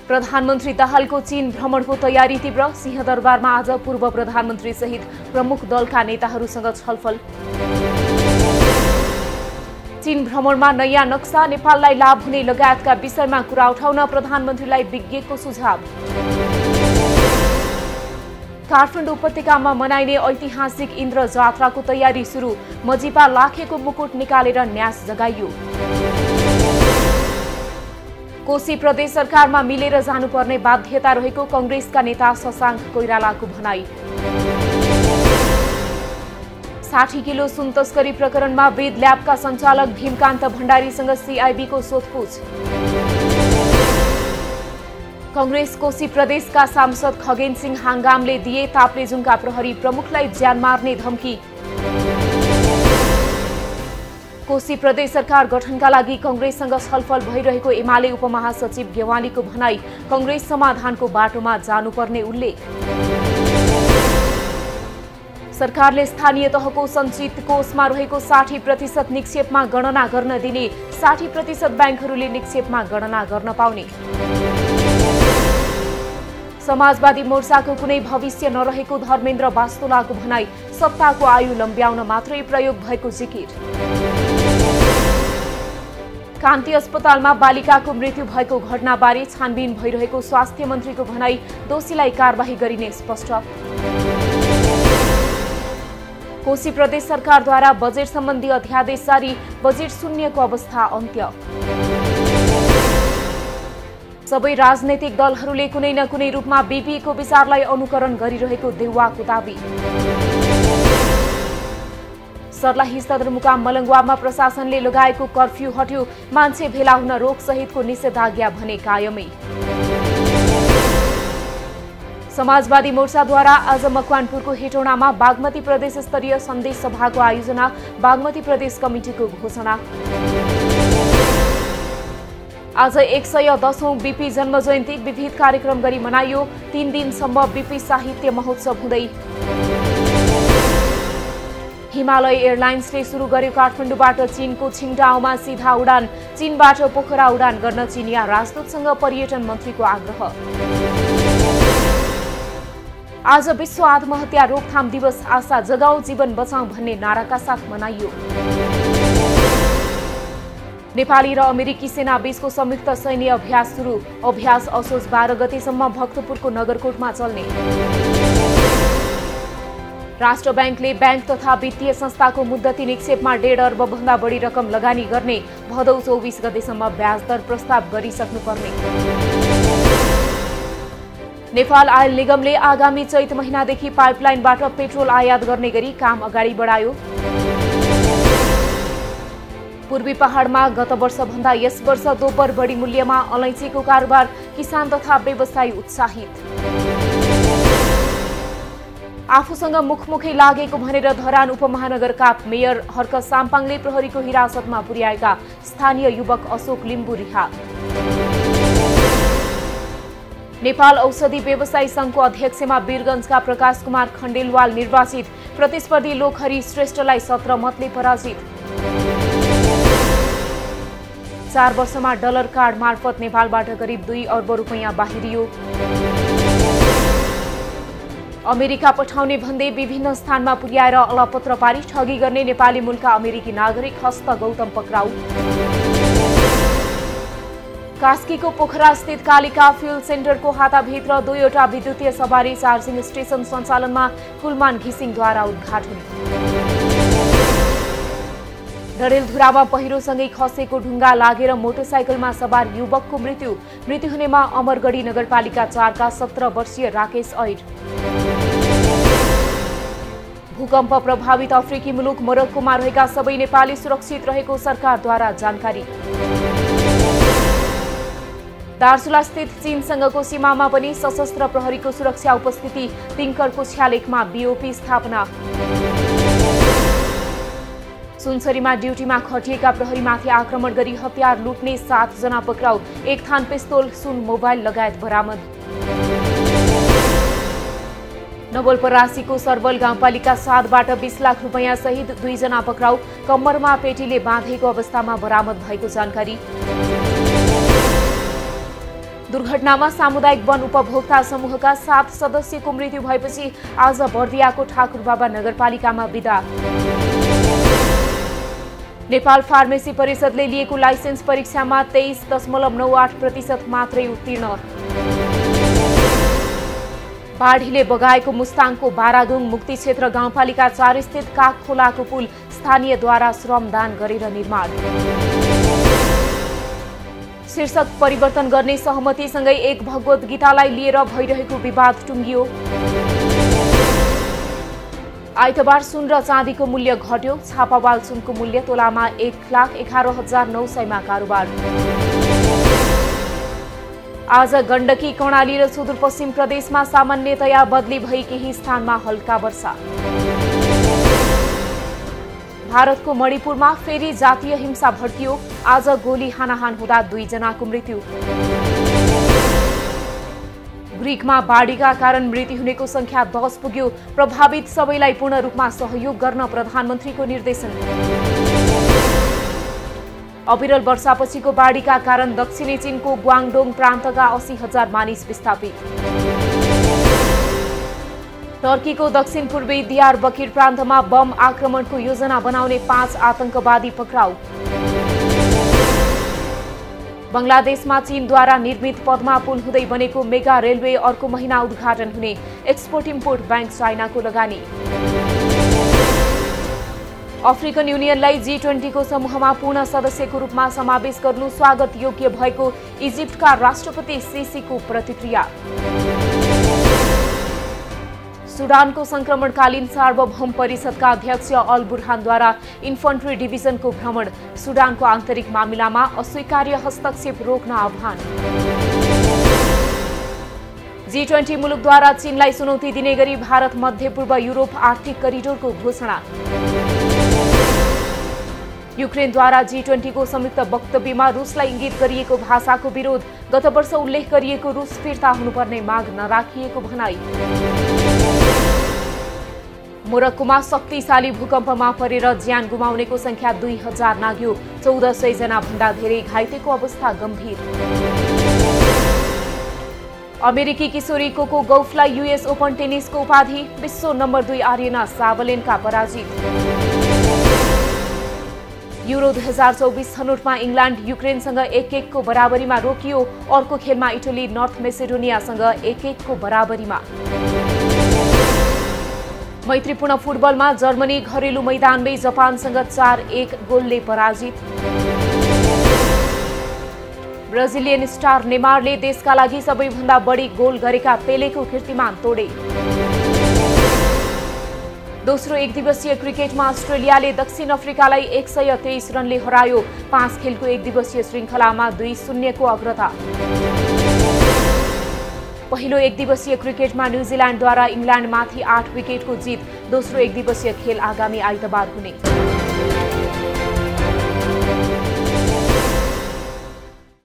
प्रधानमन्त्री दाहालको चीन भ्रमणको तयारी तीव्र। सिंहदरबारमा आज पूर्व प्रधानमन्त्री सहित प्रमुख दलका नेताहरूसँग छलफल। चीन भ्रमणमा नयाँ नक्सा, नेपाललाई लाभ हुने लगायतका विषयमा कुरा उठाउन प्रधानमन्त्रीलाई विज्ञको सुझाव। काठमाडौँ उपत्यकामा मनाइने ऐतिहासिक इन्द्र जात्राको तयारी सुरु। मजिपा लाखेको मुकुट निकालेर न्यास जगाइयो। कोशी प्रदेश सरकारमा मिलेर जानुपर्ने बाध्यता रहेको कंग्रेसका नेता शशाङ्क कोइरालाको भनाई। 60 किलो सुन तस्करी प्रकरणमा वेद ल्याबका सञ्चालक भीमकान्त भण्डारीसँग सीआईबीको सोधपुछ। कंग्रेस कोशी प्रदेशका सांसद खगेन सिंह हाङ्गामले दिए ताप्लेजुङका प्रहरी प्रमुखलाई ज्यान मार्ने धम्की। कोशी प्रदेश सरकार गठनका लागि कंग्रेससँग छलफल भइरहेको एमाले उपमहासचिव गेवालीको भनाई। कंग्रेस समाधानको बाटोमा जानुपर्ने उल्लेख। सरकारले स्थानीय तहको सञ्चित कोषमा रहेको 60% निक्षेपमा गणना गर्न दिने। 60% बैंकहरूले निक्षेपमा गणना गर्न पाउने। समाजवादी मोर्चाको कुनै भविष्य नरहेको धर्मेन्द्र वास्तोलाको भनाई। सत्ताको आयु लम्ब्याउन मात्रै प्रयोग भएको जिकिर। कान्ति अस्पतालमा बालिकाको मृत्यु भएको घटनाबारे छानबिन भइरहेको स्वास्थ्य मन्त्रीको भनाई। दोषीलाई कारबाही गरिने स्पष्ट। कोशी प्रदेश सरकारद्वारा बजेट सम्बन्धी अध्यादेश जारी। बजेट शून्यको अवस्था अन्त्य। सबै राजनैतिक दलहरूले कुनै न कुनै रूपमा बीपीको विचारलाई अनुकरण गरिरहेको देउवाको दाबी। सर्लाही सदरमुकाम मलङ्गवामा प्रशासनले लगाएको कर्फ्यू हट्यो। मान्छे भेला हुन रोक सहितको निषेधाज्ञा भने कायमै। समाजवादी मोर्चाद्वारा आज मकवानपुरको हेटौडामा बागमती प्रदेश स्तरीय सन्देश सभाको आयोजना। बागमती प्रदेश कमिटिको घोषणा। आज 110औं बीपी जन्म जयन्ती विविध कार्यक्रम गरी मनाइयो। 3 दिनसम्म बीपी साहित्य महोत्सव हुँदै। हिमालय एयरलाइन्सले सुरु गर्यो काठमाडौँबाट चीनको छिङडाओमा सीधा उडान। चीनबाट पोखरा उडान गर्न चीनिया राजदूतसँग पर्यटन मन्त्रीको आग्रह। आज विश्व आत्महत्या रोकथाम दिवस। आशा जगाऊ जीवन बचाऊ भन्ने नाराका साथ मनाइयो। नेपाली र अमेरिकी सेना बीचको संयुक्त सैन्य अभ्यास सुरु। अभ्यास असोज 12 गतेसम्म भक्तपुरको नगरकोटमा चल्ने। राष्ट्र बैंकले बैंक तथा वित्तीय संस्थाको मुद्दती निक्षेपमा 1.5 अर्ब भन्दा बढी रकम लगानी गर्ने। भदौ 24 गतेसम्म ब्याज दर प्रस्ताव गरिसक्नुपर्ने। नेपाल आयल निगमले आगामी चैत महिनादेखि पाइपलाइनबाट पेट्रोल आयात गर्ने गरी काम अगाडि बढायो। पूर्वी पहाडमा गत वर्षभन्दा यस वर्ष दोब्बर बढी मूल्यमा अलैँचीको कारोबार। किसान तथा व्यवसायी उत्साहित। आफूसँग मुखमुखै लागेको भनेर धरान उपमहानगरका मेयर हर्क साम्पाङले प्रहरीको हिरासतमा पुर्याएका स्थानीय युवक अशोक लिम्बू रिहा। नेपाल औषधि व्यवसायी संघको अध्यक्षमा वीरगञ्जका प्रकाश कुमार खण्डेलवाल निर्वाचित। प्रतिस्पर्धी लोकहरि श्रेष्ठलाई 17 मतले पराजित। 4 वर्षमा डलर कार्ड मार्फत नेपालबाट करिब 2 अर्ब रुपैयाँ बाहिरियो। अमेरिका पठाउने भन्दै विभिन्न स्थानमा पुर्याएर अलपत्र पारी ठगी गर्ने नेपाली मूलका अमेरिकी नागरिक हस्त गौतम पक्राउ। कास्कीको पोखरा स्थित कालिका फ्युल सेन्टरको हाताभित्र 2वटा विद्युतीय सवारी चार्जिङ स्टेशन सञ्चालनमा कुलमान घिसिङद्वारा उद्घाटन। डडेलधुरामा पहिरोसँगै खसेको ढुङ्गा लागेर मोटरसाइकलमा सवार युवकको मृत्यु। मृत्यु हुनेमा अमरगढी नगरपालिका 4 का 17 वर्षीय राकेश ऐड। भूकम्प प्रभावित अफ्रिकी मुलुक मोरक्कोमा रहेका सबै नेपाली सुरक्षित रहेको सरकारद्वारा जानकारी। दार्चुला स्थित चीनसँगको सीमामा पनि सशस्त्र प्रहरीको सुरक्षा उपस्थिति। तिङकरको छ्यालेकमा बीओपी स्थापना। सुनसरीमा ड्युटीमा खटिएका प्रहरीमाथि आक्रमण गरी हतियार लुट्ने 7 जना पक्राउ। 1 थान पिस्तोल, सुन, मोबाइल लगायत बरामद। नवलपरासीको सरबल गाउँपालिका 7बाट 20 लाख रुपैयाँ सहित 2 जना पक्राउ। कम्मरमा पेटीले बाँधेको अवस्थामा बरामद भएको जानकारी। दुर्घटनामा सामुदायिक वन उपभोक्ता समूहका 7 सदस्यको मृत्यु भएपछि आज बर्दियाको ठाकुरबाबा नगरपालिकामा बिदा। नेपाल फार्मेसी परिषदले लिएको लाइसेन्स परीक्षामा 23.98% मात्रै उत्तीर्ण। बाढीले बगाएको मुस्ताङको बारादुङ मुक्ति क्षेत्र गाउँपालिका 4 स्थित काग खोलाको पुल स्थानीयद्वारा श्रमदान गरेर निर्माण। शीर्षक परिवर्तन गर्ने सहमतिसँगै एक भगवत गीतालाई लिएर भइरहेको विवाद टुङ्गियो। आइतबार सुन र चाँदीको मूल्य घट्यो। छापावाल सुनको मूल्य तोलामा 1,11,900 मा कारोबार। आज गण्डकी कर्णाली र सुदूरपश्चिम प्रदेशमा सामान्यतया बदली भई केही स्थानमा हल्का वर्षा। भारतको मणिपुरमा फेरि जातीय हिंसा भड्कियो। आज गोली हानाहान हुँदा 2 जनाको मृत्यु। ग्रीकमा बाढीका कारण मृत्यु हुनेको संख्या 10 पुग्यो। प्रभावित सबैलाई पूर्ण रूपमा सहयोग गर्न प्रधानमन्त्रीको निर्देशन। अविरल वर्षापछिको बाढीका कारण दक्षिणी चीनको ग्वाङडोङ प्रान्तका 80,000 मानिस विस्थापित। टर्कीको दक्षिण पूर्वी दियारबकिर प्रान्तमा बम आक्रमणको योजना बनाउने 5 आतंकवादी पक्राउ। बंगलादेशमा चीनद्वारा निर्मित पद्मा पुल हुँदै बनेको मेगा रेलवे अर्को महिना उद्घाटन हुने। एक्सपोर्ट इम्पोर्ट बैंक चाइनाको लगानी। अफ्रिकन युनियनलाई G20 को समूहमा पूर्ण सदस्यको रूपमा समावेश गर्नु स्वागत योग्य भएको इजिप्टका राष्ट्रपति सिसीको प्रतिक्रिया। सुडानको संक्रमणकालीन सार्वभौम परिषदका अध्यक्ष अल बुरहानद्वारा इन्फन्ट्री डिभिजनको भ्रमण। सुडानको आन्तरिक मामिलामा अस्वीकार्य हस्तक्षेप रोक्न आह्वान। G20 मुलुकद्वारा चीनलाई चुनौती दिने गरी भारत मध्यपूर्व युरोप आर्थिक करिडोरको घोषणा। युक्रेनद्वारा G20 को संयुक्त वक्तव्यमा रुसलाई इंगित गरिएको भाषाको विरोध। गत वर्ष उल्लेख गरिएको रुस फिर्ता हुनुपर्ने माग नराखिएको भनाई। मोरक्कोमा शक्तिशाली भूकम्पमा परेर ज्यान गुमाउनेको संख्या 2000 नाग्यो। 1400 जना भन्दा धेरै घाइतेको अवस्था गम्भीर। अमेरिकी किशोरी कोको गौफलाई US ओपन टेनिसको उपाधि। विश्व नम्बर 2 आर्यना साबलेन्का पराजित। यूरो 2024 छनौटमा इंग्ल्यान्ड युक्रेनसँग 1-1 को बराबरीमा रोकियो। अर्को खेलमा इटली नर्थ मेसिडोनियासँग 1-1 को बराबरीमा। मैत्रीपूर्ण फुटबलमा जर्मनी घरेलु मैदानमै जापानसँग 4-1 गोलले पराजित। ब्राजिलियन स्टार नेमारले देशका लागि सबैभन्दा बढी गोल गरेका पेलेको कीर्तिमान तोडे। दोस्रो एकदिवसीय क्रिकेटमा अस्ट्रेलियाले दक्षिण अफ्रिकालाई 123 रनले हरायो। 5 खेलको एकदिवसीय श्रृङ्खलामा 2-0 को अग्रता। पहिलो एकदिवसीय क्रिकेटमा न्युजिल्यान्डद्वारा इङ्ल्यान्डमाथि 8 विकेटको जित। दोस्रो एकदिवसीय खेल आगामी आइतबार हुने।